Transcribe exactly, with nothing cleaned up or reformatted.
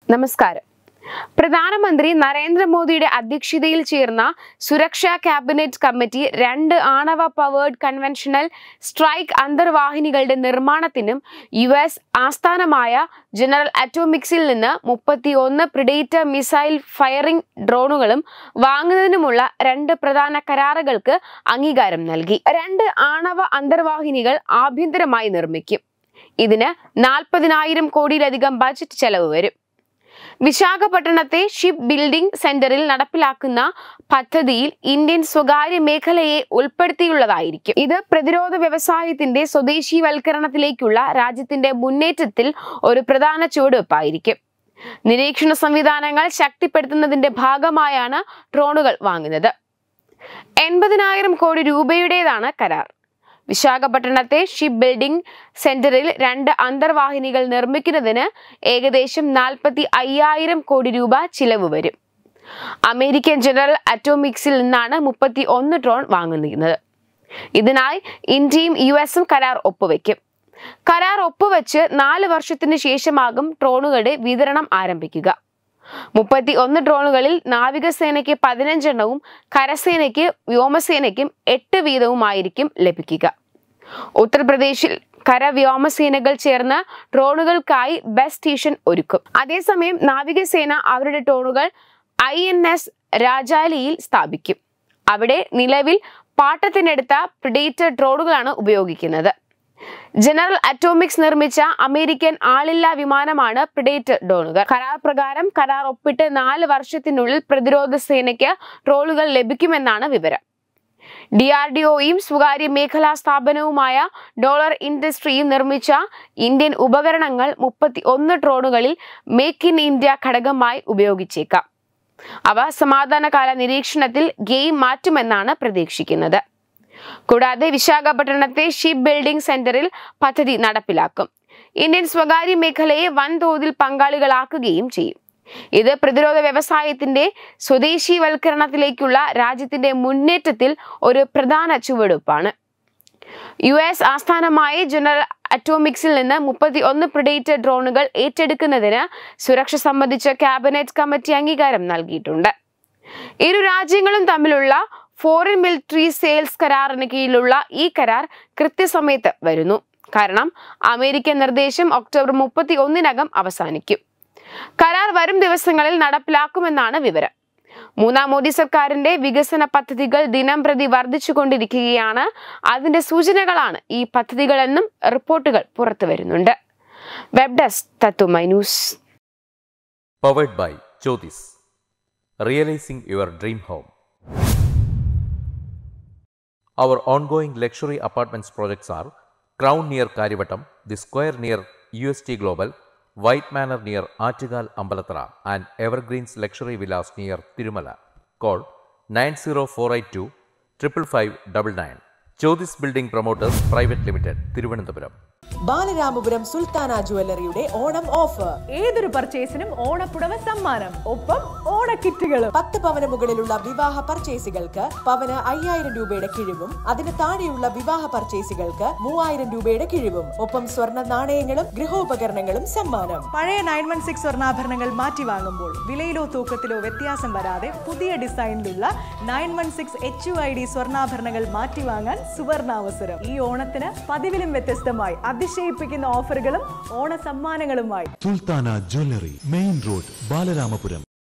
നമസ്കാരം. പ്രധാനമന്ത്രി നരേന്ദ്രമോദിയുടെ അധ്യക്ഷതയിൽ ചേർന്ന സുരക്ഷാ ക്യാബിനറ്റ് കമ്മിറ്റി രണ്ട് ആണവ പവേർഡ് കൺവെൻഷണൽ സ്ട്രൈക്ക് അന്തർവാഹിനികളുടെ നിർമ്മാണത്തിനും യു എസ് ആസ്ഥാനമായ ജനറൽ അറ്റോമിക്സിൽ നിന്ന് മുപ്പത്തി ഒന്ന് പ്രിഡേറ്റർ മിസൈൽ ഫയറിംഗ് ഡ്രോണുകളും വാങ്ങുന്നതിനുമുള്ള രണ്ട് പ്രധാന കരാറുകൾക്ക് അംഗീകാരം നൽകി. രണ്ട് ആണവ അന്തർവാഹിനികൾ ആഭ്യന്തരമായി നിർമ്മിക്കും. ഇതിന് നാൽപ്പതിനായിരം കോടിയിലധികം ബജറ്റ് ചെലവ് വരും. വിശാഖപട്ടണത്തെ ഷിപ്പ് ബിൽഡിംഗ് സെന്ററിൽ നടപ്പിലാക്കുന്ന പദ്ധതിയിൽ ഇന്ത്യൻ സ്വകാര്യ മേഖലയെ ഉൾപ്പെടുത്തിയുള്ളതായിരിക്കും. ഇത് പ്രതിരോധ വ്യവസായത്തിന്റെ സ്വദേശീവൽക്കരണത്തിലേക്കുള്ള രാജ്യത്തിന്റെ മുന്നേറ്റത്തിൽ ഒരു പ്രധാന ചുവടുവെപ്പായിരിക്കും. നിരീക്ഷണ സംവിധാനങ്ങൾ ശക്തിപ്പെടുത്തുന്നതിന്റെ ഭാഗമായാണ് ഡ്രോണുകൾ വാങ്ങുന്നത്. എൺപതിനായിരം കോടി രൂപയുടേതാണ് കരാർ. വിശാഖപട്ടണത്തെ ഷിപ്പ് ബിൽഡിംഗ് സെന്ററിൽ രണ്ട് അന്തർവാഹിനികൾ നിർമ്മിക്കുന്നതിന് ഏകദേശം നാൽപ്പത്തി അയ്യായിരം കോടി രൂപ ചിലവ് വരും. അമേരിക്കൻ ജനറൽ അറ്റോമിക്സിൽ നിന്നാണ് മുപ്പത്തി ഒന്ന് ഡ്രോൺ വാങ്ങുന്നത്. ഇതിനായി ഇന്ത്യയും യു എസും കരാർ ഒപ്പുവെക്കും. കരാർ ഒപ്പുവെച്ച് നാല് വർഷത്തിന് ശേഷമാകും ഡ്രോണുകളുടെ വിതരണം ആരംഭിക്കുക. മുപ്പത്തി ഒന്ന് ഡ്രോണുകളിൽ നാവികസേനയ്ക്ക് പതിനഞ്ചെണ്ണവും കരസേനയ്ക്ക് വ്യോമസേനയ്ക്കും എട്ട് വീതവുമായിരിക്കും ലഭിക്കുക. ഉത്തർപ്രദേശിൽ കരവ്യോമസേനകൾ ചേർന്ന് ഡ്രോണുകൾക്കായി ബസ് സ്റ്റേഷൻ ഒരുക്കും. അതേസമയം നാവികസേന അവരുടെ ഡ്രോണുകൾ ഐ എൻ എസ് രാജാലിയിൽ സ്ഥാപിക്കും. അവിടെ നിലവിൽ പാട്ടത്തിനെടുത്ത പ്രിഡേറ്റർ ഡ്രോണുകളാണ് ഉപയോഗിക്കുന്നത്. ജനറൽ അറ്റോമിക്സ് നിർമ്മിച്ച അമേരിക്കൻ ആളില്ലാ വിമാനമാണ് പ്രിഡേറ്റർ ഡ്രോണുകൾ. കരാർ പ്രകാരം കരാർ ഒപ്പിട്ട് നാല് വർഷത്തിനുള്ളിൽ പ്രതിരോധ സേനയ്ക്ക് ഡ്രോണുകൾ ലഭിക്കുമെന്നാണ് വിവരം. ഡി ആർ ഡി ഒയും സ്വകാര്യ മേഖലാ സ്ഥാപനവുമായ ഡോളർ ഇൻഡസ്ട്രിയും നിർമ്മിച്ച ഇന്ത്യൻ ഉപകരണങ്ങൾ മുപ്പത്തി ഒന്ന് ഡ്രോണുകളിൽ മേക്ക് ഇൻ ഇന്ത്യ ഘടകമായി ഉപയോഗിച്ചേക്കാം. അവ സമാധാനകാല നിരീക്ഷണത്തിൽ ഗെയിം മാറ്റുമെന്നാണ് പ്രതീക്ഷിക്കുന്നത്. കൂടാതെ വിശാഖപട്ടണത്തെ ഷിപ്പ് ബിൽഡിംഗ് സെന്ററിൽ പദ്ധതി നടപ്പിലാക്കും. ഇന്ത്യൻ സ്വകാര്യ മേഖലയെ വൻതോതിൽ പങ്കാളികളാക്കുകയും ചെയ്യും. ഇത് പ്രതിരോധ വ്യവസായത്തിന്റെ സ്വദേശീവൽക്കരണത്തിലേക്കുള്ള രാജ്യത്തിന്റെ മുന്നേറ്റത്തിൽ ഒരു പ്രധാന ചുവടുവെപ്പാണ്. യു എസ് ആസ്ഥാനമായ ജനറൽ അറ്റോമിക്സിൽ നിന്ന് മുപ്പത്തി ഒന്ന് പ്രിഡേറ്റർ ഡ്രോണുകൾ ഏറ്റെടുക്കുന്നതിന് സുരക്ഷ സംബന്ധിച്ച ക്യാബിനറ്റ് കമ്മിറ്റി അംഗീകാരം നൽകിയിട്ടുണ്ട്. ഇരു രാജ്യങ്ങളും തമ്മിലുള്ള ഫോറിൻ മിലിറ്ററി സെയിൽസ് കരാറിന് കീഴിലുള്ള ഈ കരാർ കൃത്യസമയത്ത് വരുന്നു. കാരണം അമേരിക്കൻ നിർദ്ദേശം ഒക്ടോബർ മുപ്പത്തി ഒന്നിനകം അവസാനിക്കും. കരാർ വരും ദിവസങ്ങളിൽ നടപ്പിലാക്കുമെന്നാണ് വിവരം. മൂന്നാം മോദി സർക്കാരിന്റെ വികസന പദ്ധതികൾ ദിനം പ്രതി വർദ്ധിച്ചുകൊണ്ടിരിക്കുകയാണ്. അതിന്റെ സൂചനകളാണ് ഈ പദ്ധതികളെന്നും റിപ്പോർട്ടുകൾ പുറത്തു വരുന്നുണ്ട്. Web desk Tatwamayi news. Powered by Jyothis. Realising your dream home. Our ongoing luxury apartments projects are Crown near Karivattam, The Square near U S T Global, White Manor near Achigal Ambalathara, and Evergreens Luxury Villas near Tirumala. Call nine zero four eight two five five nine nine. Jyotis Building Promoters Private Limited, Thiruvananthapuram. Balaramapuram Sultana ജ്വല്ലറിയുടെ Onam offer. ഏതൊരു പർച്ചേസിനും ഓണപ്പുടവ സമ്മാനം, ഒപ്പം ഓണക്കിറ്റുകളും. പത്ത് പവന് മുകളിലുള്ള വിവാഹ പർച്ചേസുകൾക്ക് പവന് അയ്യായിരം രൂപയുടെ കിഴിവും അതിന് താഴെയുള്ള വിവാഹ പർച്ചേസുകൾക്ക് മൂവായിരം രൂപയുടെ കിഴിവും, ഒപ്പം സ്വർണ്ണ നാണയങ്ങളും ഗൃഹോപകരണങ്ങളും സമ്മാനം. പഴയ നയൻ വൺ സിക്സ് സ്വർണ്ണാഭരണങ്ങൾ മാറ്റി വാങ്ങുമ്പോൾ വിലയിലോ തൂക്കത്തിലോ വ്യത്യാസം വരാതെ പുതിയ ഡിസൈനിലുള്ള nine one six H U I D സ്വർണ്ണാഭരണങ്ങൾ മാറ്റി വാങ്ങാൻ സുവർണാവസരം. ഈ ഓണത്തിന് പതിവിലും വ്യത്യസ്തമായി അതിശയിപ്പിക്കുന്ന ഓഫറുകളും ഓണ സമ്മാനങ്ങളുമായി Sultana jewellery, main road, Balaramapuram.